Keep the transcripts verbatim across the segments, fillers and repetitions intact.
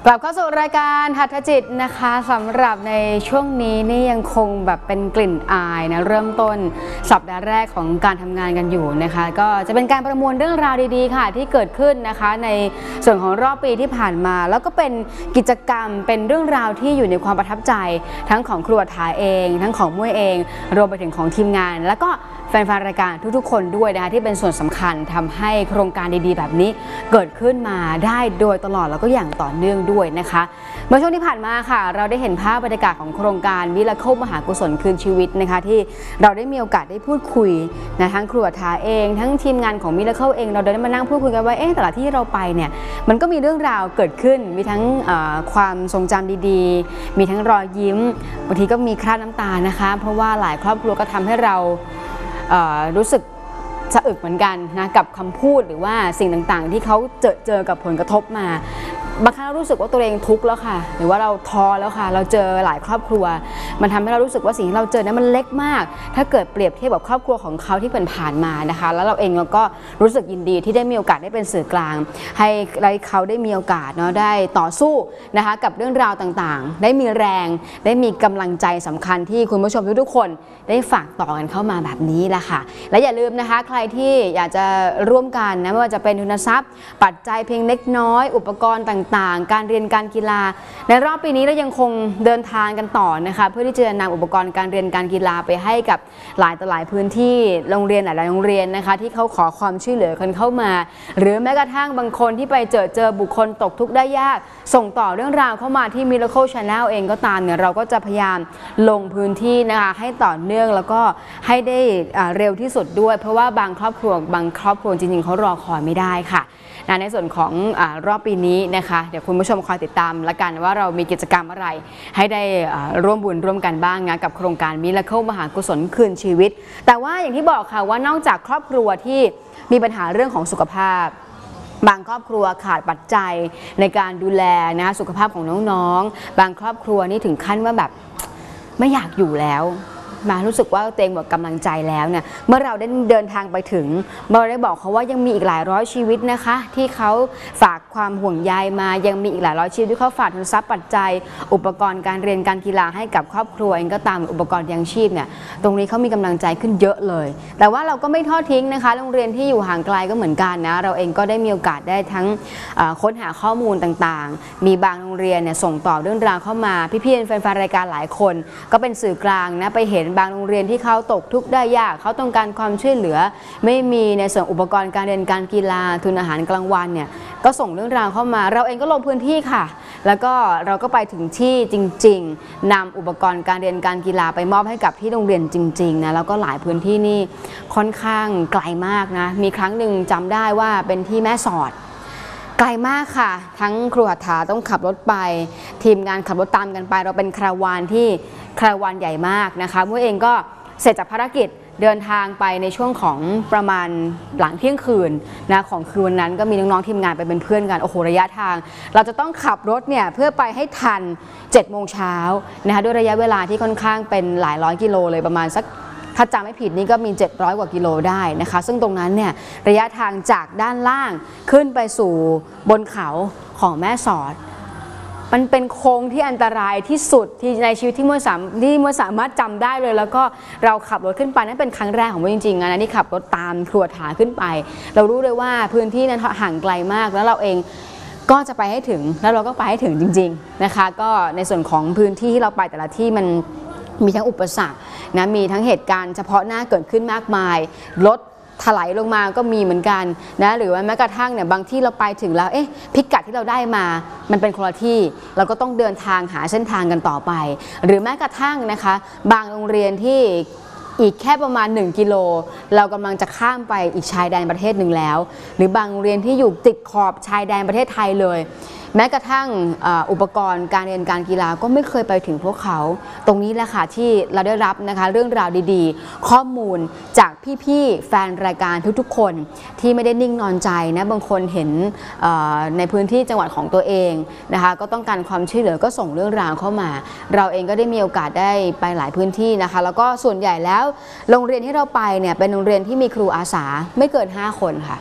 กลับเข้าสู่รายการหัตถจิตนะคะสำหรับในช่วงนี้นี่ยังคงแบบเป็นกลิ่นอายนะเริ่มต้นสัปดาห์แรกของการทำงานกันอยู่นะคะก็จะเป็นการประมวลเรื่องราวดีๆค่ะที่เกิดขึ้นนะคะในส่วนของรอบปีที่ผ่านมาแล้วก็เป็นกิจกรรมเป็นเรื่องราวที่อยู่ในความประทับใจทั้งของครูอัฏฐาเองทั้งของมุ้ยเองรวมไปถึงของทีมงานแล้วก็แฟนๆรายการทุกๆคนด้วยนะคะที่เป็นส่วนสำคัญทำให้โครงการดีๆแบบนี้เกิดขึ้นมาได้โดยตลอดแล้วก็อย่างต่อเนื่องด้วยนะคะเมื่อช่วงที่ผ่านมาค่ะเราได้เห็นภาพบรรยากาศของโครงการมิราเคิลมหากุศลคืนชีวิตนะคะที่เราได้มีโอกาสได้พูดคุยนะทั้งครูอัฏฐาเองทั้งทีมงานของมิราเคิลเองเราได้มานั่งพูดคุยกันว่าเอ๊ะแต่ละที่เราไปเนี่ยมันก็มีเรื่องราวเกิดขึ้นมีทั้งความทรงจำดีๆมีทั้งรอยยิ้มบางทีก็มีคราบน้ำตานะคะเพราะว่าหลายครอบครัวก็ทำให้เรารู้สึกสะอึกเหมือนกันนะกับคำพูดหรือว่าสิ่งต่างๆที่เขาเจอเจอกับผลกระทบมาบางครั้งเรารู้สึกว่าตัวเองทุกข์แล้วค่ะหรือว่าเราท้อแล้วค่ะเราเจอหลายครอบครัวมันทำให้เรารู้สึกว่าสิ่งที่เราเจอนั้นมันเล็กมากถ้าเกิดเปรียบเทียบกับครอบครัวของเขาที่ผ่านมานะคะแล้วเราเองเราก็รู้สึกยินดีที่ได้มีโอกาสได้เป็นสื่อกลางให้เขาได้มีโอกาสเนาะได้ต่อสู้นะคะกับเรื่องราวต่างๆได้มีแรงได้มีกำลังใจสำคัญที่คุณผู้ชมทุกๆคนได้ฝากต่อกันเข้ามาแบบนี้แหละค่ะและอย่าลืมนะคะใครที่อยากจะร่วมกันนะไม่ว่าจะเป็นทุนทรัพย์ปัจจัยเพียงเล็กน้อยอุปกรณ์ต่างๆการเรียนการกีฬาในรอบปีนี้เรายังคงเดินทางกันต่อนะคะเพื่อที่จะนำอุปกรณ์การเรียนการกีฬาไปให้กับหลายต่อหลายพื้นที่โรงเรียนหลายๆโรงเรียนนะคะที่เขาขอความช่วยเหลือกันเข้ามาหรือแม้กระทั่งบางคนที่ไปเจอเจอบุคคลตกทุกข์ได้ยากส่งต่อเรื่องราวเข้ามาที่ Miracle Channel เองก็ตามเนี่ยเราก็จะพยายามลงพื้นที่นะคะให้ต่อเนื่องแล้วก็ให้ได้เร็วที่สุดด้วยเพราะว่าบางครอบครัวบางครอบครัวจริงๆเขารอคอยไม่ได้ค่ะในส่วนของอรอบปีนี้นะคะเดี๋ยวคุณผู้ชมคอยติดตามละกันว่าเรามีกิจกรรมอะไรให้ได้ร่วมบุญร่วมกันบ้างนะกับโครงการมิราเคิลมหากุศลคืนชีวิตแต่ว่าอย่างที่บอกค่ะว่านอกจากครอบครัวที่มีปัญหาเรื่องของสุขภาพบางครอบครัวขาดปัจจัยในการดูแลนะสุขภาพของน้องๆบางครอบครัวนี่ถึงขั้นว่าแบบไม่อยากอยู่แล้วมารู้สึกว่าตัวเองหมดกำลังใจแล้วเนี่ยเมื่อเราได้เดินทางไปถึงเราได้บอกเขาว่ายังมีอีกหลายร้อยชีวิตนะคะที่เขาฝากความห่วงใยมายังมีอีกหลายร้อยชีวิตที่เขาฝากทุนทรัพย์ปัจจัยอุปกรณ์การเรียนการกีฬาให้กับครอบครัวเองก็ตามอุปกรณ์ยังชีพเนี่ยตรงนี้เขามีกำลังใจขึ้นเยอะเลยแต่ว่าเราก็ไม่ทอดทิ้งนะคะโรงเรียนที่อยู่ห่างไกลก็เหมือนกันนะเราเองก็ได้มีโอกาสได้ทั้งค้นหาข้อมูลต่างๆมีบางโรงเรียนเนี่ยส่งต่อเรื่องราวเข้ามาพี่ๆแฟนๆรายการหลายคนก็เป็นสื่อกลางนะไปเห็นบางโรงเรียนที่เขาตกทุกข์ได้ยากเขาต้องการความช่วยเหลือไม่มีในส่วนอุปกรณ์การเรียนการกีฬาทุนอาหารกลางวันเนี่ยก็ส่งเรื่องราวเข้ามาเราเองก็ลงพื้นที่ค่ะแล้วก็เราก็ไปถึงที่จริงๆนำอุปกรณ์การเรียนการกีฬาไปมอบให้กับที่โรงเรียนจริงๆนะแล้วก็หลายพื้นที่นี่ค่อนข้างไกลมากนะมีครั้งหนึ่งจำได้ว่าเป็นที่แม่สอดไกลมากค่ะทั้งครูอัฏฐาต้องขับรถไปทีมงานขับรถตามกันไปเราเป็นคาราวานที่คาราวานใหญ่มากนะคะมุ้ยเองก็เสร็จจากภารกิจเดินทางไปในช่วงของประมาณหลังเที่ยงคืนนะของคืนวันนั้นก็มีน้องๆทีมงานไปเป็นเพื่อนกันโอ้โหระยะทางเราจะต้องขับรถเนี่ยเพื่อไปให้ทันเจ็ดโมงเช้านะคะด้วยระยะเวลาที่ค่อนข้างเป็นหลายร้อยกิโลเลยประมาณสักถ้าจำไม่ผิดนี่ก็มีเจ็ดร้อยกว่ากิโลได้นะคะซึ่งตรงนั้นเนี่ยระยะทางจากด้านล่างขึ้นไปสู่บนเขาของแม่สอดมันเป็นโค้งที่อันตรายที่สุดที่ในชีวิตที่เมื่อสามที่เมื่อสามารถจำได้เลยแล้วก็เราขับรถขึ้นไปนั่นเป็นครั้งแรกของมุ้ยจริงๆนะนี่ขับรถตามครูอัฏฐาขึ้นไปเรารู้เลยว่าพื้นที่นั้นห่างไกลมากแล้วเราเองก็จะไปให้ถึงแล้วเราก็ไปให้ถึงจริงๆนะคะก็ในส่วนของพื้นที่ที่เราไปแต่ละที่มันมีทั้งอุปสรรคนะมีทั้งเหตุการณ์เฉพาะหน้าเกิดขึ้นมากมายรถถลายลงมาก็มีเหมือนกันนะหรือว่าแม้กระทั่งเนี่ยบางที่เราไปถึงแล้วเอ๊ะพิกัดที่เราได้มามันเป็นคนละที่เราก็ต้องเดินทางหาเส้นทางกันต่อไปหรือแม้กระทั่งนะคะบางโรงเรียนที่อีกแค่ประมาณหนึ่งกิโลเรากำลังจะข้ามไปอีกชายแดนประเทศหนึ่งแล้วหรือบางโรงเรียนที่อยู่ติดขอบชายแดนประเทศไทยเลยแม้กระทั่งอุปกรณ์การเรียนการกีฬาก็ไม่เคยไปถึงพวกเขาตรงนี้แหละค่ะที่เราได้รับนะคะเรื่องราวดีๆข้อมูลจากพี่ๆแฟนรายการทุกๆคนที่ไม่ได้นิ่งนอนใจนะบางคนเห็นในพื้นที่จังหวัดของตัวเองนะคะก็ต้องการความช่วยเหลือก็ส่งเรื่องราวเข้ามาเราเองก็ได้มีโอกาสได้ไปหลายพื้นที่นะคะแล้วก็ส่วนใหญ่แล้วโรงเรียนที่เราไปเนี่ยเป็นโรงเรียนที่มีครูอาสาไม่เกินห้าคนค่ะ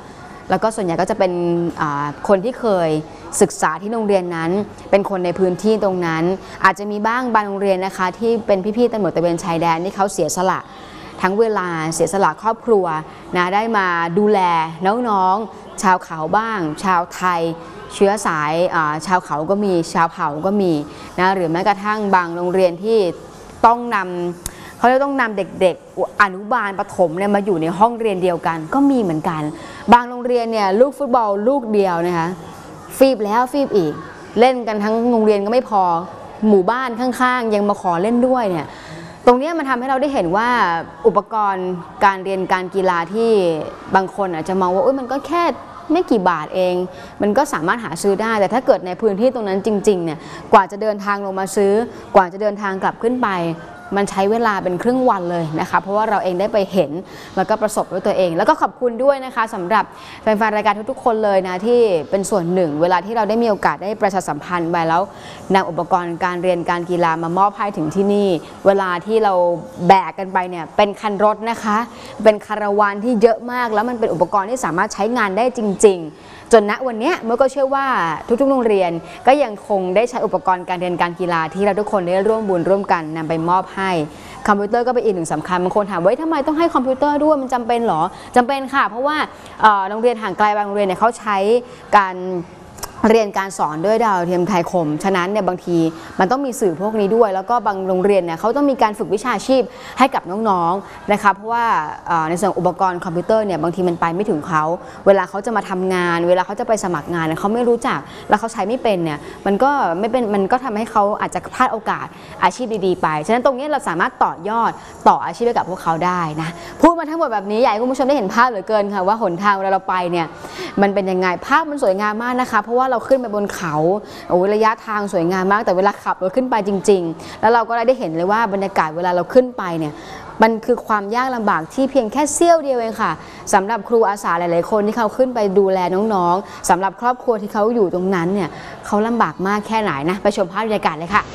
แล้วก็ส่วนใหญ่ก็จะเป็นคนที่เคยศึกษาที่โรงเรียนนั้นเป็นคนในพื้นที่ตรงนั้นอาจจะมีบ้างบางโรงเรียนนะคะที่เป็นพี่ๆตำรวจตระเวนชายแดนที่เขาเสียสละทั้งเวลาเสียสละครอบครัวนะได้มาดูแลน้องๆชาวเขาบ้างชาวไทยเชื้อสายชาวเขาก็มีชาวเผ่าก็มีนะหรือแม้กระทั่งบางโรงเรียนที่ต้องนำเขาจะต้องนำเด็กๆอนุบาลประถมเนี่ยมาอยู่ในห้องเรียนเดียวกันก็มีเหมือนกันบางโรงเรียนเนี่ยลูกฟุตบอลลูกเดียวนะคะฟีบแล้วฟีบอีกเล่นกันทั้งโรงเรียนก็ไม่พอหมู่บ้านข้างๆยังมาขอเล่นด้วยเนี่ยตรงนี้มันทำให้เราได้เห็นว่าอุปกรณ์การเรียนการกีฬาที่บางคนอาจจะมองว่ามันก็แค่ไม่กี่บาทเองมันก็สามารถหาซื้อได้แต่ถ้าเกิดในพื้นที่ตรงนั้นจริงๆเนี่ยกว่าจะเดินทางลงมาซื้อกว่าจะเดินทางกลับขึ้นไปมันใช้เวลาเป็นครึ่งวันเลยนะคะเพราะว่าเราเองได้ไปเห็นแล้วก็ประสบด้วยตัวเองแล้วก็ขอบคุณด้วยนะคะสำหรับแฟนๆรายการทุกๆคนเลยนะที่เป็นส่วนหนึ่งเวลาที่เราได้มีโอกาสได้ประชาสัมพันธ์ไปแล้วนำอุปกรณ์การเรียนการกีฬามามอบให้ถึงที่นี่เวลาที่เราแบกกันไปเนี่ยเป็นคันรถนะคะเป็นคาราวานที่เยอะมากแล้วมันเป็นอุปกรณ์ที่สามารถใช้งานได้จริงๆจนณวันนี้เมื่อก็เชื่อว่าทุกๆโรงเรียนก็ยังคงได้ใช้อุปกรณ์การเรียนการกีฬาที่เราทุกคนได้ร่วมบุญร่วมกันนำไปมอบให้คอมพิวเตอร์ก็เป็นอีกหนึ่งสำคัญบางคนถามว่าทำไมต้องให้คอมพิวเตอร์ด้วยมันจำเป็นหรอจำเป็นค่ะเพราะว่าโรงเรียนห่างไกลบางโรงเรียนเนี่ยเขาใช้การเรียนการสอนด้วยดาวเทียมไทยคมฉะนั้นเนี่ยบางทีมันต้องมีสื่อพวกนี้ด้วยแล้วก็บางโรงเรียนเนี่ยเขาต้องมีการฝึกวิชาชีพให้กับน้องๆนะคะเพราะว่าในส่วนอุปกรณ์คอมพิวเตอร์เนี่ยบางทีมันไปไม่ถึงเขาเวลาเขาจะมาทำงานเวลาเขาจะไปสมัครงานเขาไม่รู้จักแล้วเขาใช้ไม่เป็นเนี่ยมันก็ไม่เป็นมันก็ทำให้เขาอาจจะพลาดโอกาสอาชีพดีๆไปฉะนั้นตรงนี้เราสามารถต่อยอดต่ออาชีพให้กับพวกเขาได้นะพูดมาทั้งหมดแบบนี้อยากให้คุณผู้ชมได้เห็นภาพเหลือเกินค่ะว่าหนทางเวลาเราไปเนี่ยมันเป็นยังไงภาพมันสวยงามมากนะคะเพราะว่าเราขึ้นไปบนเขาโอ้ระยะทางสวยงามมากแต่เวลาขับรถขึ้นไปจริงๆแล้วเราก็ได้เห็นเลยว่าบรรยากาศเวลาเราขึ้นไปเนี่ยมันคือความยากลำบากที่เพียงแค่เสี้ยวเดียวเองค่ะสำหรับครูอาสาหลายๆคนที่เขาขึ้นไปดูแลน้องๆสำหรับครอบครัวที่เขาอยู่ตรงนั้นเนี่ยเขาลำบากมากแค่ไหนนะไปชมภาพบรรยากาศเลยค่ะ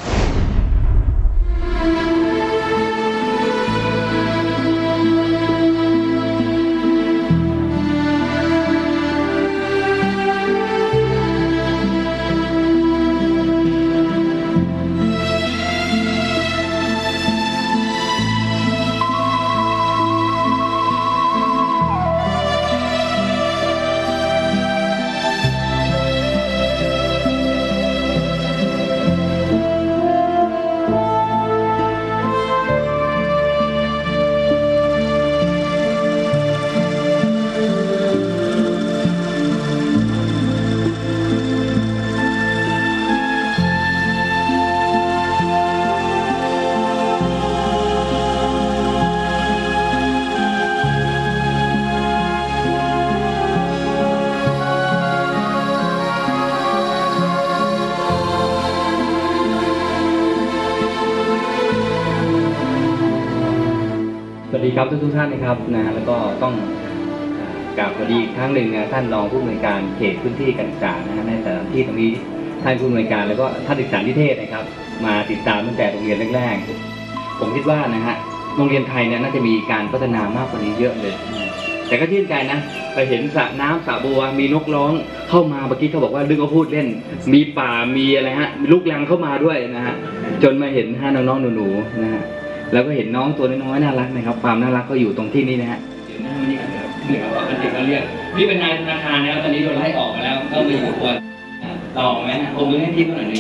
สวัสดีครับทุกทุกท่านนะครับนะแล้วก็ต้องกราบสวัสดีอีกครั้งหนึ่งนะท่านรองผู้อำนวยการเขตพื้นที่การศึกษานะในสถานที่ตรงนี้ท่านผู้อำนวยการแล้วก็ท่านศึกษานิเทศนะครับมาติดตามตั้งแต่โรงเรียนแรกๆผมคิดว่านะฮะโรงเรียนไทยเนี่ยน่าจะมีการพัฒนามากกว่านี้เยอะเลยแต่ก็ชื่นใจนะไปเห็นสระน้ำสระบัวมีนกร้องเข้ามาเมื่อกี้เขาบอกว่าลึกก็พูดเล่นมีป่ามีอะไรฮะลูกลังเข้ามาด้วยนะฮะจนมาเห็นฮะน้องๆหนูๆนะฮะแล้วก็เห็นน้องตัวน้อยๆน่ารักนะครับความน่ารักก็อยู่ตรงที่นี้นะฮะเดี๋ยวหน้าวันนี้กันครับเหนือว่ามันเด็กเราเรียกนี่เป็นนายธนาคารแล้วตอนนี้โดนไล่ออกมาแล้วก็มาอยู่ตัวต่อไหมนะผมดูให้ทีมหน่อยหนึ่ง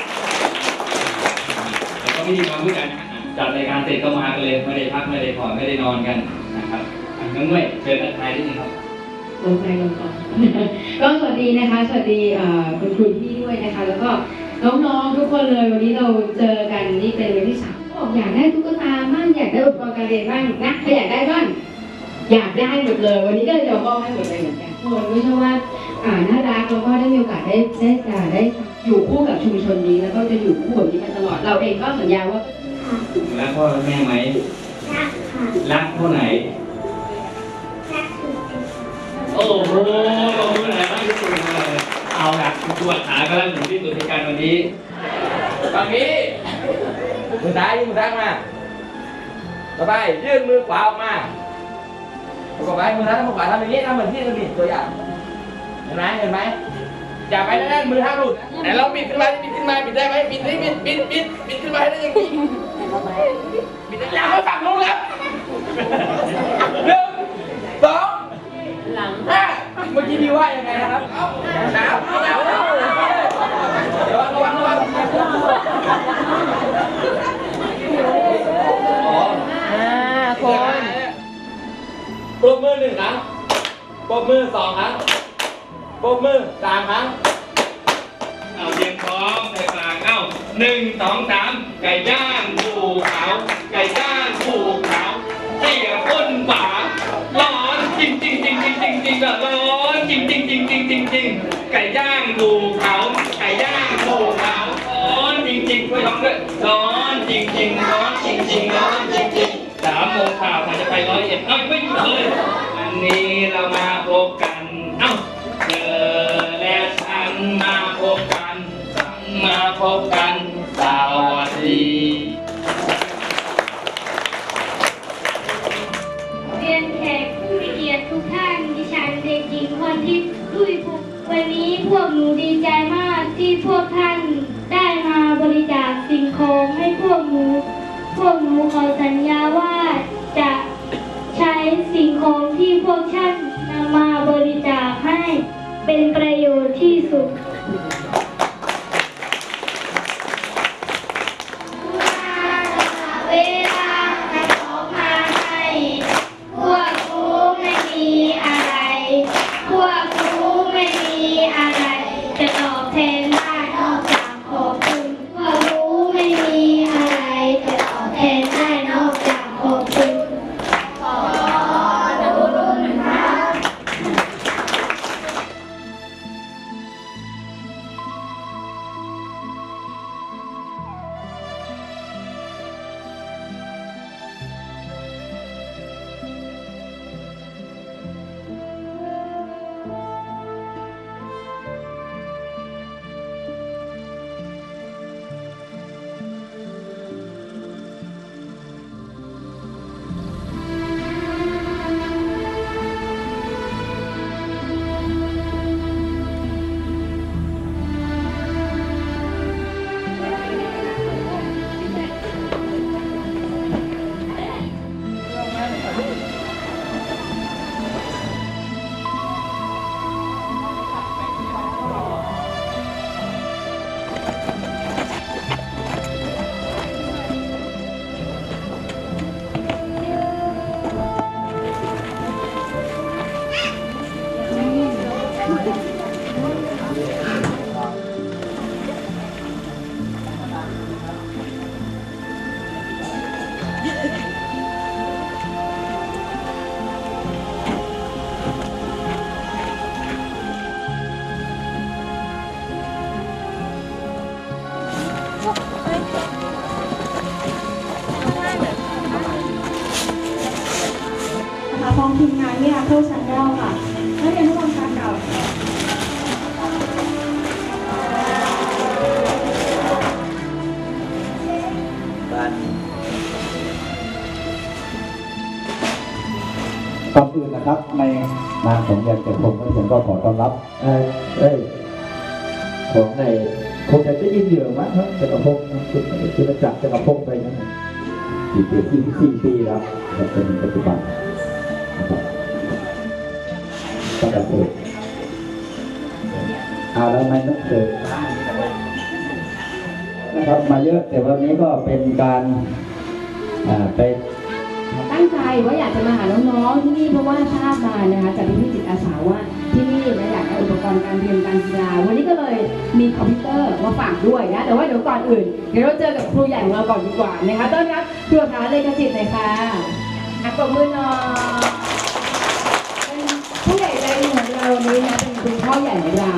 แล้วก็พิธีกรผู้จัดจัดรายการเสร็จก็มากันเลยไม่ได้พักไม่ได้ผ่อนไม่ได้นอนกันนะครับน้องเมย์เชิญทักทายได้ไหมครับลงไปลงก่อนก็สวัสดีนะคะสวัสดีคุณครูที่ด้วยนะคะแล้วก็น้องๆทุกคนเลยวันนี้เราเจอกันนี่เป็นวันที่สามบอกอยากได้ตุ๊กตาบ้างอยากได้อุปกรณ์การเรียนบ้างนะใครอยากได้บ้างอยากได้หมดเลยวันนี้ก็เลยจะมอบให้หมดเลยเหมือนกันทุกคนไม่ใช่ว่าน่ารักแล้วก็ได้มีโอกาสได้ได้ได้อยู่คู่กับชุมชนนี้แล้วก็จะอยู่คู่แบบนี้มาตลอดเราเองก็สัญญาว่ารักพ่อและแม่ไหมรักค่ะรักเท่าไหนโอ้โหขอบคุณนะที่สุดเลยเอาละตัวขาก็แล้วหนึ่งที่สุดในการวันนี้ตอนนี้มือซ้ายยื่นมือซ้ายมาต่อไปยื่นมือขวาออกมาประกอบไปมือซ้ายมือขวาทำอย่างนี้ทำเหมือนที่เราดิตัวอย่างห็นไหมเห็นไหมอย่าไปแน่นมือห้ามหลุดไหนเราบิดขึ้นมาบิดขึ้นมาบิดได้ไหมบิดได้บิดบิดบิดบิดขึ้นมาให้ได้อย่างนี้บิดได้แล้วฝั่งนู้นแล้วหนึ่งสองหลังห้าเมื่อกี้ดีว่ายังไงนะครับหนาวหนาวระวังระวังระวังอ่าคนปรบมือหนึ่งครั้งปรบมือสองครั้งปรบมือสามครั้งเอาเตรียมพร้อมใส่กลางเอ้าหนึ่งสองสามไก่ย่างผูขาวไก่ย่างผูขาวเตี่ยก้นฝาร้อนจริงจริงจริงจริงจริงจริงอะร้อนจริงจริงจริงจริงจริงจริงไก่ย่างผูขาวไก่ย่างผูขาวร้อนจริงจริงช่วยร้องด้วยร้อนจริงจริงร้อนจริงจริงร้อนจริงจริงสามโมงข่าวมันจะไปร้อยเอ็ดเอ้ยไม่หยุดเลยวันนี้เรามาพบกันเอ้าเธอและฉันมาพบกันมาพบกันสวัสดีเรียนแขกผู้มีเกียรติทุกท่านดิฉันเด็กหญิงพรทิพย์ลุยภูวันนี้พวกหนูดีใจมากที่พวกท่านได้มาบริจาคสิ่งของให้พวกหนูพวกหนูขอสัญญาว่าจะใช้สิ่งของที่พวกท่านนำมาบริจาคให้เป็นประโยชน์ที่สุดเวลาของมาให้พวกครูไม่มีอะไรพวกครูไม่มีอะไรจะตอบแทนได้นอกจากขอบคุณพวกครูไม่มีอะไรจะตอบแทนได้นอกจากขอบคุณขอบคุณครับนะคะพร้อมทีมงานเนี่ยเข้าชั้นแรกค่ะนักเรียนทุกคนคะเก่าก่อนอื่นนะครับในนามของยานเกิดผมผมก็ขอต้อนรับเอ้ยเอ้ยของในคงจะได้ยินเยอะมั้งครับจักรพงศ์คุณคุณจักรจักรพงศ์ไปนะกี่ปีที่สี่ปีแล้วจนถึงปัจจุบันนะครับตั้งแต่เกิดเอาแล้วไม่ต้องเกิดนะครับมาเยอะแต่วันนี้ก็เป็นการอ่าไปตั้งใจว่าอยากจะมาหาน้องๆที่นี่เพราะว่าทราบมานะคะจากพี่จิตอาสาว่าที่นี่นะอยากได้อุปกรณ์การเรียนการกีฬาวันนี้ก็เลยมีคอมพิวเตอร์มาฝากด้วยนะแต่ว่าเดี๋ยวก่อนอื่นเดี๋ยวเราเจอกับครูใหญ่ของเราก่อนดีกว่านะคะต้อนรับครูฐานเลขาจิตหน่อยค่ะอักปรบมือหน่อยเป็นผู้ใหญ่ใจดีของเราวันนี้นะเป็นคุณพ่อใหญ่ของเรา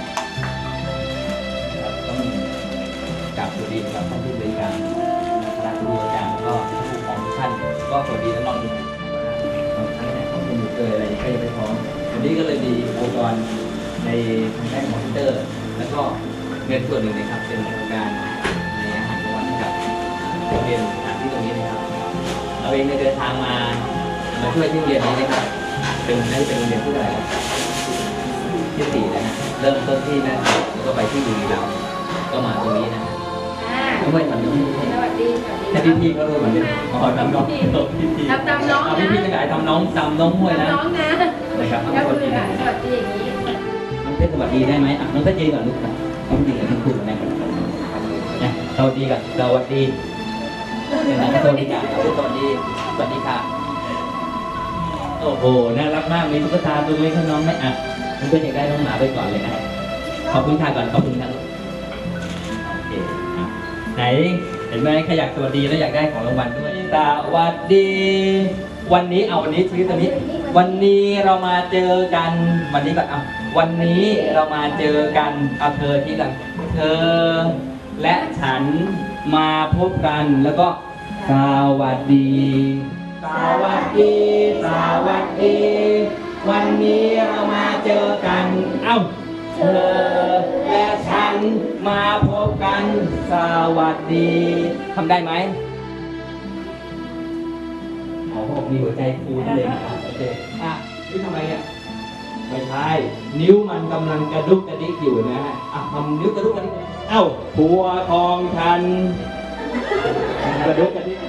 ต้องกราบสวัสดีครับท่านผู้บริการคณะครูอาจารย์แล้วก็ผู้ปกครองทุกท่านก็สวัสดีน้องๆทุกท่านบางครั้งเนี่ยข้อมูลเกิดอะไรก็ยังไม่พร้อมวันนี้ก็เลยมีอุปกรณ์ในทางด้านคอมพิวเตอร์ แล้วก็เงินส่วนหนึ่งนะครับเป็นโครงการในอาหารกลางวันให้กับโรงเรียนสถานที่ตรงนี้นะครับเราเองได้เดินทางมามาช่วยที่โรงเรียนนี้นะครับเป็นได้เป็นโรงเรียนที่เท่าไหร่ครับที่สี่นะฮะเริ่มต้นที่แม่แล้วก็ไปที่บุรีรัมย์ก็มาตรงนี้นะฮะอ่าไม่ทำน้องสวัสดีสวัสดีแต่พี่พี่ก็รู้เหมือนกันอ๋อทำน้องพี่พี่ทำตามน้องนะพี่พี่จะขายทำน้องทำน้องมวยนะน้องนะนะครับก็คืออ่ะสวัสดีอย่างนี้น้องเพชรสวัสดีได้ไหมอ่ะน้องเพชรยืนก่อนลูกนะน้องเพชรยืนกับทั้งคู่กันนะครับเนี่ยสวัสดีกันสวัสดีเนี่ยนะสวัสดีกันสวัสดีสวัสดีค่ะโอ้โหน่ารักมากมีตุ๊กตาตัวเล็กให้น้องไหมอ่ะน้องเพชรอยากได้น้องหมาไปก่อนเลยนะขอบคุณค่ะก่อนขอบคุณค่ะลูกโอเคอ่ะไหนเห็นไหมใครอยากสวัสดีแล้วอยากได้ของรางวัลด้วยสวัสดี วันนี้เอาวันนี้ชีวิตตัวนี้ วันนี้เรามาเจอกันวันนี้ก่อนเอาวันนี้เรามาเจอกันเอาเธอที่กันเธอและฉันมาพบกันแล้วก็สวัสดี สวัสดีสวัสดี วันนี้เรามาเจอกันเอ้าเธอและฉันมาพบกันสวัสดีทำได้ไหมอ๋อผมมีหัวใจฟูเลยนะครับโอเคอ่ะนี่ทำไมเนี่ยไม่ใช่นิ้วมันกำลังกระดุกกระดิกอยู่นะฮะอ่ะทำนิ้วกระดุกกระดิกเอ้าผัวทองทันกระดุกกระดิก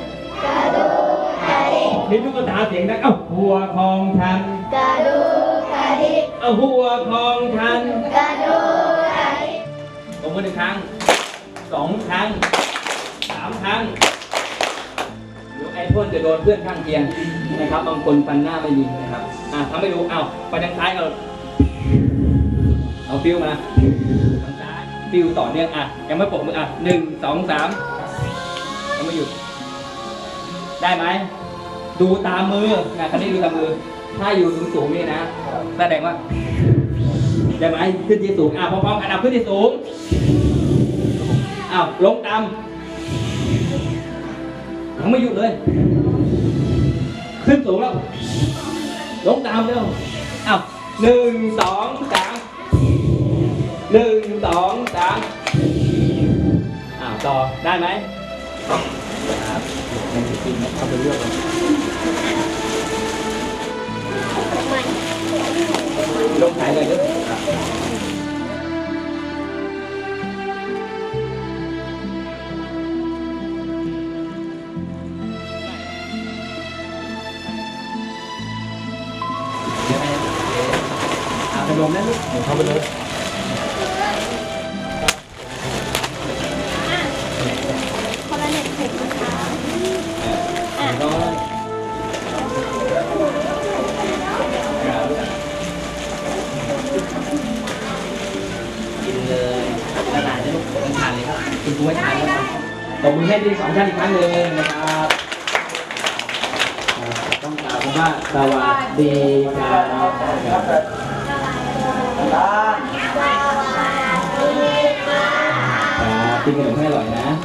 มีลูกตาเสียงดังเอ้าหัวคองทันกระดูกกระดิกเอาหัวคองทันกระดูกกระดิกตบมือหนึ่งครั้งสองครั้งสามครั้งเดี๋ยวไอ้พ่นจะโดนเพื่อนข้างเคียงนะครับบางคนฟันหน้าไม่มีนะครับอ่ะทำให้ดูเอ้าไปทางซ้ายเอาเอาฟิวมาทางซ้ายฟิวต่อเนื่องอ่ะยังไม่ปกมืออ่ะหนึ่งสองสามยังไม่หยุดได้ไหมดูตามมือนะคันนี้ดูตามมือถ้าอยู่สูงสูงนี่นะแสดงว่าได้ไหมขึ้นที่สูงอ่ะพร้อมๆกันอ่ะขึ้นที่สูงอ้าวลงต่ำยังไม่หยุดเลยขึ้นสูงแล้วลงต่ำเร็วอ้าวหนึ่งสองสามหนึ่งสองสามอ้าวต่อได้ไหมครับในสกินเข้าไปเลือกเลยลงถ่ายเลยด้วยเดี๋ยวให้อาขนมนั่นลูกเข้าไปเลยคนละเน็ตเผ็ดนะคะอ่ะก็กินเลยละลายได้ลูกทานเลยครับคุณครูไม่ทานแล้วครับตบมือให้ดีสองท่านอีกครั้งหนึ่งนะครับต้องกล่าวคำว่าสวัสดีครับครับกินขนมให้อร่อยนะ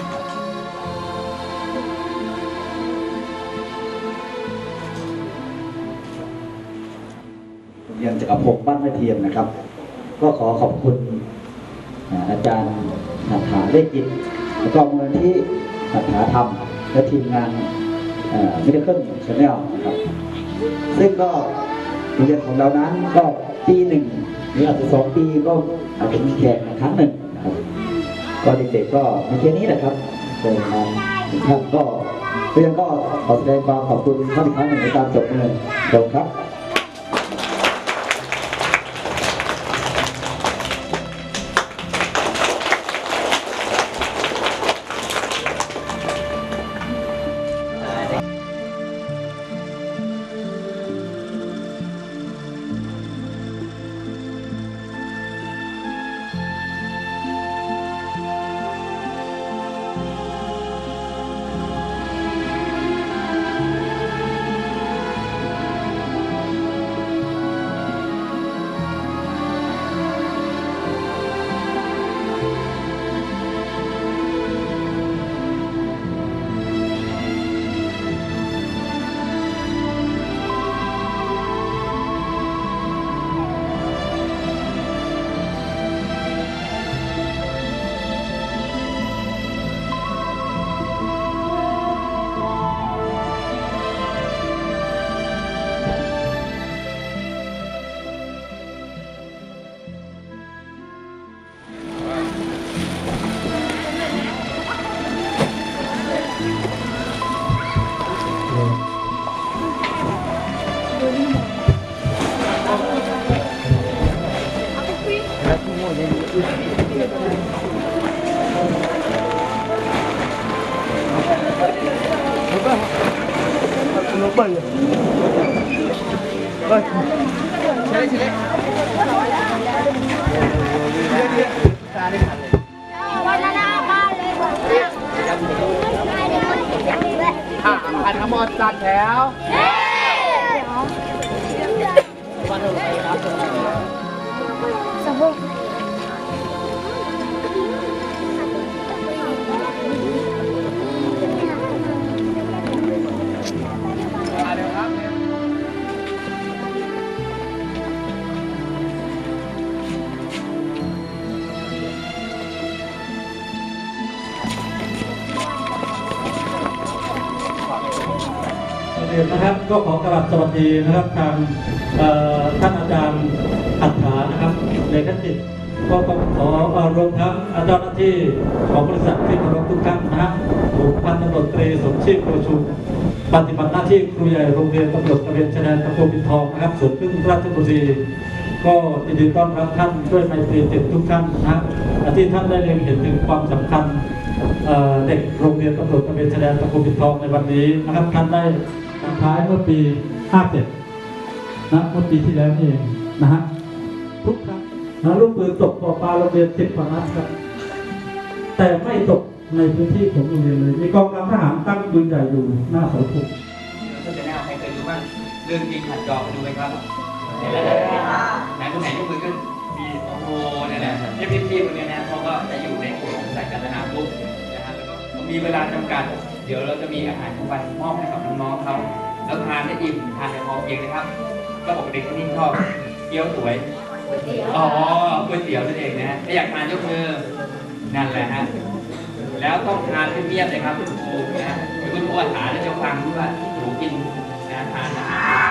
เรียนจักรภพบ้านแม่เทียมนะครับ ก็ขอขอบคุณอาจารย์หัตถาเลขจิตแล้วก็มูลนิธิหัตถาธรรมและทีมงานมิเดิลเคิลชาแนลนะครับซึ่งก็โรงเรียนของเรานั้นก็ปีหนึ่งหรืออาจจะสองปีก็อาจจะมีแข่งครั้งหนึ่งนะครับก็เด็กๆก็มีแค่นี้แหละครับเดินมาถึงท่านก็เรื่องก็ขอแสดงความขอบคุณท่านอีกครั้งหนึ่งในการจบมือจบครับอันทั้งหมดจัดแถวนะครับก็ขอกราบสวัสดีนะครับทางท่านอาจารย์อัฏฐานะครับเลขาธิการก็ขอรวมทั้งเจ้าหน้าที่ของบริษัทที่เคารพทุกท่านนะฮะผมพันตำรวจตรีสมชีพโพชุมปฏิบัติหน้าที่ครูใหญ่โรงเรียนตำรวจตระเวนชายแดนตะโกปินทองนะครับส่วนพึ่งราชบุรีก็ยินดีต้อนรับท่านด้วยไมตรีจิตทุกท่านนะที่ท่านได้เล็งเห็นถึงความสำคัญเด็กโรงเรียนตำรวจตระเวนชายแดนตะโกปินทองในวันนี้นะครับท่านได้ท้ายเมื่อปีห้าเจ็ดนะเมื่อปีที่แล้วนี่เองนะฮะทุกครั้งนะลูกปืนตกต่อปลาโรงเรียนสิบกว่านัดครับแต่ไม่ตกในพื้นที่ของโรงเรียนเลยมีกองกำลังทหารตั้งปืนใหญ่อยู่หน้าเสาธงก็จะแน่ใครเคยดูบ้างเรื่องจริงขัดจอดูไหมครับเห็นแล้วนะไหนคนไหนยกมือขึ้นมีโอ้โหเนี่ยนะพี่พี่พี่คนนี้นะเขาก็จะอยู่ในกลุ่มของสายการทหารปุ๊บนะฮะแล้วก็มีเวลาจำกัดเดี๋ยวเราจะมีอาหารกลางวันมอบให้กับน้องๆเขาแล้วทานได้อิ่มทานได้พอเพียงนะครับก็ปกติที่นี่ชอบเกี๊ยวสวยอ๋อก๋วยเตี๋ยวนั่นเองนะถ้าอยากทานยกมือนั่นแหละฮะแล้วต้องทานเพียบๆเลยครับคุณครูนะคุณครูอาถรรพ์จะฟังด้วยหนูกินนะทานนะ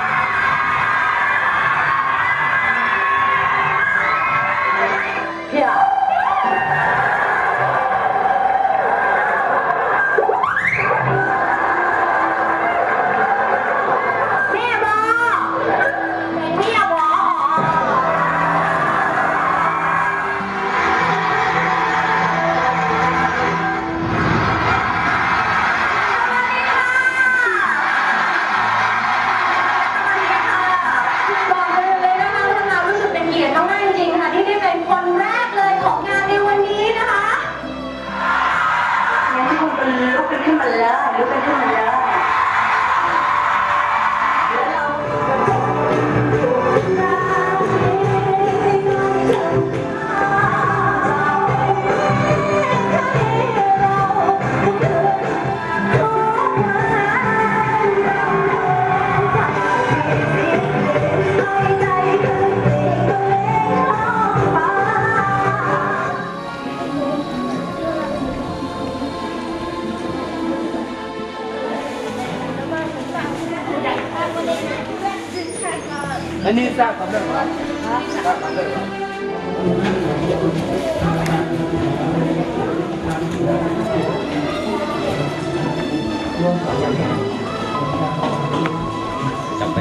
อันนี้ทราบคำเรื่องอะไรทราบคำเรื่องจำเป็น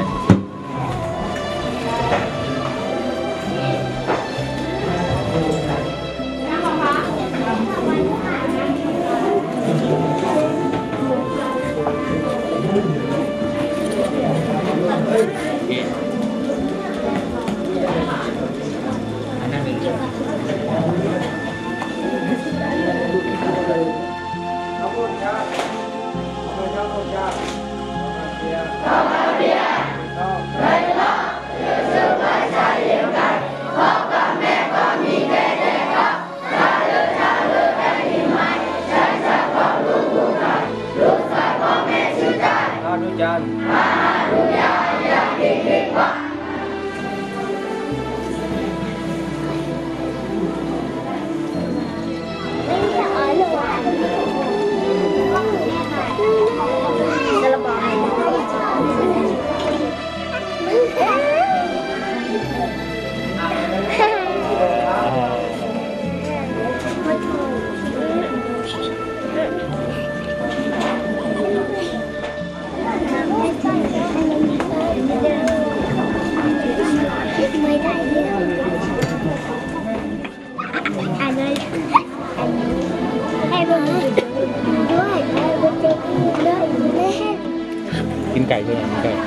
กินไก่ด้วยกินไก่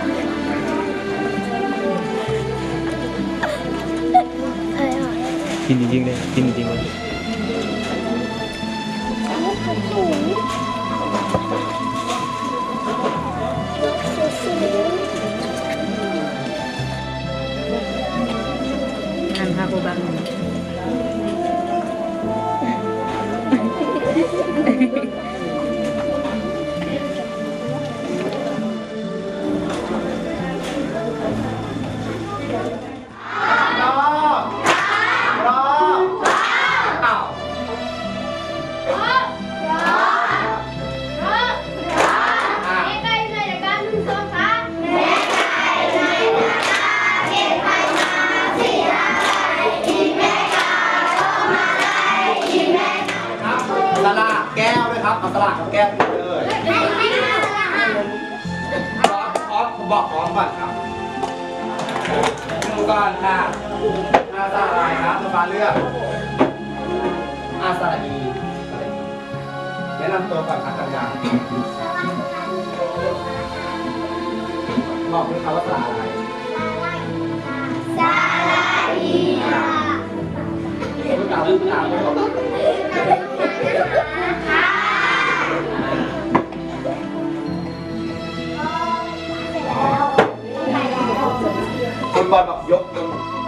กินจริงๆเลยกินจริงๆเลยงานพาโบบังตลาดแก้วด้วยครับเอาตลาดกับแก้วติดเลยพร้อมพร้อมผมบอกพร้อมก่อนครับดูก่อนค่ะอาสาอะไรครับสมาเลือกอาสาอีแนะนำตัวก่อนครับกันยังบอกด้วยครับว่าสาอะไรสาอีคุณตาคุณตาไม่บอกคนบอลแบบยกยก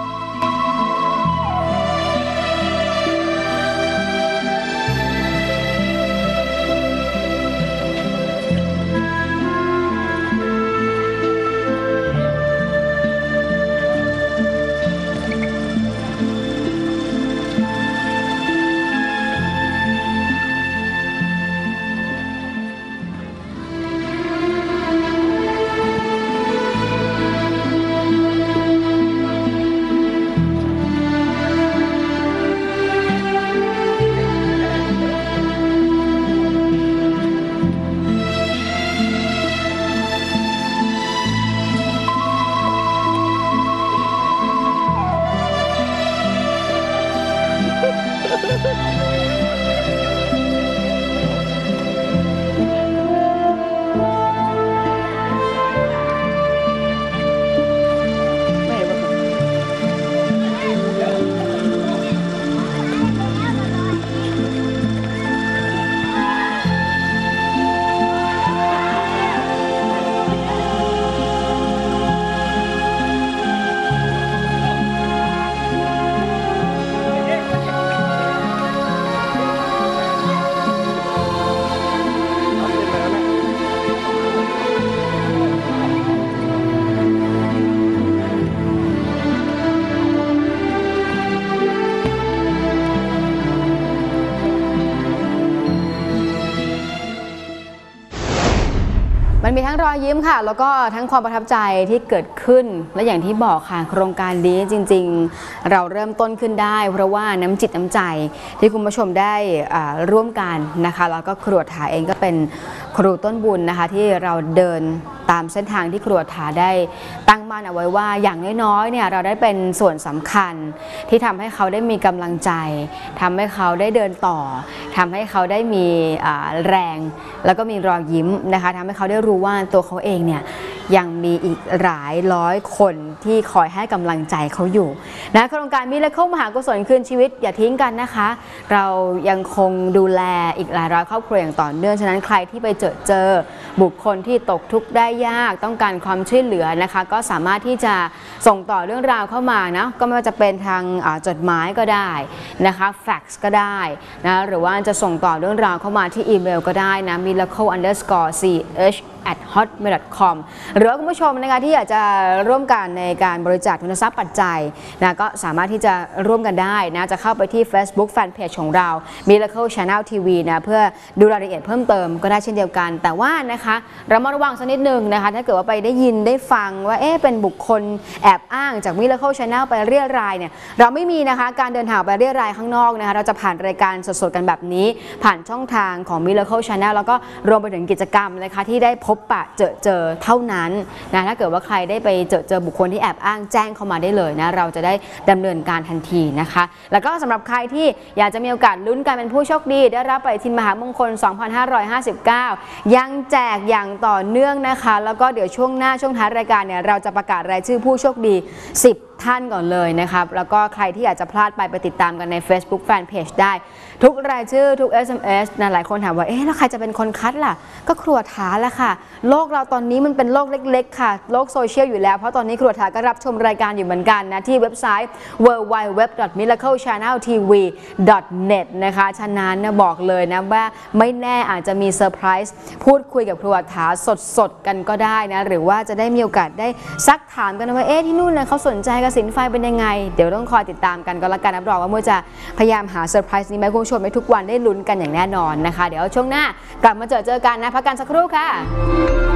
มันมีทั้งรอยยิ้มค่ะแล้วก็ทั้งความประทับใจที่เกิดขึ้นและอย่างที่บอกค่ะโครงการนี้จริงๆเราเริ่มต้นขึ้นได้เพราะว่าน้ำจิตน้ำใจที่คุณผู้ชมได้ร่วมกันนะคะแล้วก็ครัวถาเองก็เป็นครูต้นบุญนะคะที่เราเดินตามเส้นทางที่ครัวถาได้ตั้งมั่นเอาไว้ว่าอย่างน้อยๆเนี่ยเราได้เป็นส่วนสำคัญที่ทำให้เขาได้มีกำลังใจทำให้เขาได้เดินต่อทำให้เขาได้มีแรงแล้วก็มีรอยยิ้มนะคะทำให้เขาได้รู้ว่าตัวเขาเองเนี่ยยังมีอีกหลายร้อยคนที่คอยให้กำลังใจเขาอยู่นะโครงการมิราเคิลมหากุศลคืนชีวิตอย่าทิ้งกันนะคะเรายังคงดูแลอีกหลายร้อยครอบครัวอย่างต่อเนื่องฉะนั้นใครที่ไปเจอเจอบุคคลที่ตกทุกข์ได้ยากต้องการความช่วยเหลือนะคะก็สามารถที่จะส่งต่อเรื่องราวเข้ามานะก็ไม่ว่าจะเป็นทางจดหมายก็ได้นะคะแฟกซ์ก็ได้นะหรือว่าจะส่งต่อเรื่องราวเข้ามาที่อีเมลก็ได้นะ miracle underscore ch at hotmail dot com หรือคุณผู้ชมนะคะที่อยากจะร่วมกันในการบริจาคทุนทรัพย์ปัจจัยนะก็สามารถที่จะร่วมกันได้นะจะเข้าไปที่ Facebook Fanpage ของเรา Miracle Channel ที วี นะเพื่อดูรายละเอียดเพิ่มเติมก็ได้เช่นเดียวกันแต่ว่านะคะเรามาระวังสักนิดนึงนะคะถ้าเกิดว่าไปได้ยินได้ฟังว่าเอ๊ะเป็นบุคคลแอบอ้างจาก Miracle Channel ไปเรียรายเนี่ยเราไม่มีนะคะการเดินทางไปเรียรายข้างนอกนะคะเราจะผ่านรายการสดๆกันแบบนี้ผ่านช่องทางของ Miracle Channel แล้วก็รวมไปถึงกิจกรรมนะคะที่ได้โพบปะเจอเจอเท่านั้นนะถ้าเกิดว่าใครได้ไปเจอเจอบุคคลที่แอบอ้างแจ้งเข้ามาได้เลยนะเราจะได้ดำเนินการทันทีนะคะแล้วก็สำหรับใครที่อยากจะมีโอกาสลุ้นการเป็นผู้โชคดีได้รับปฏิทินมหามงคล สองพันห้าร้อยห้าสิบเก้า ยังแจกอย่างต่อเนื่องนะคะแล้วก็เดี๋ยวช่วงหน้าช่วงท้ายรายการเนี่ยเราจะประกาศรายชื่อผู้โชคดีสิบท่านก่อนเลยนะครับแล้วก็ใครที่อยากจะพลาดไปไปติดตามกันใน Facebook Fanpage ได้ทุกรายชื่อทุก เอส เอ็ม เอส นะหลายคนถามว่าเอ๊ะแล้วใครจะเป็นคนคัดล่ะก็ครัวท้าแหละค่ะโลกเราตอนนี้มันเป็นโลกเล็กๆค่ะโลกโซเชียลอยู่แล้วเพราะตอนนี้ครัวท้าก็รับชมรายการอยู่เหมือนกันนะที่เว็บไซต์ ดับเบิลยู ดับเบิลยู ดับเบิลยู ดอท มิราเคิล ชาแนล ที วี ดอท เน็ต นะคะฉะนั้นนะบอกเลยนะว่าไม่แน่อาจจะมีเซอร์ไพรส์พูดคุยกับครัวท้าสดๆกันก็ได้นะหรือว่าจะได้มีโอกาสได้ซักถามกันว่าเอ๊ะที่นู่นนะเขาสนใจกสิณไฟเป็นยังไงเดี๋ยวต้องคอยติดตามกันก็แล้วกันรับรองว่าโมจะพยายามหาเซอร์ไพรส์นี้มาให้คุณผู้ชมในทุกวันได้ลุ้นกันอย่างแน่นอนนะคะเดี๋ยวช่วงหน้ากลับมาเจอเจอกันนะพักกันสักครู่ค่ะ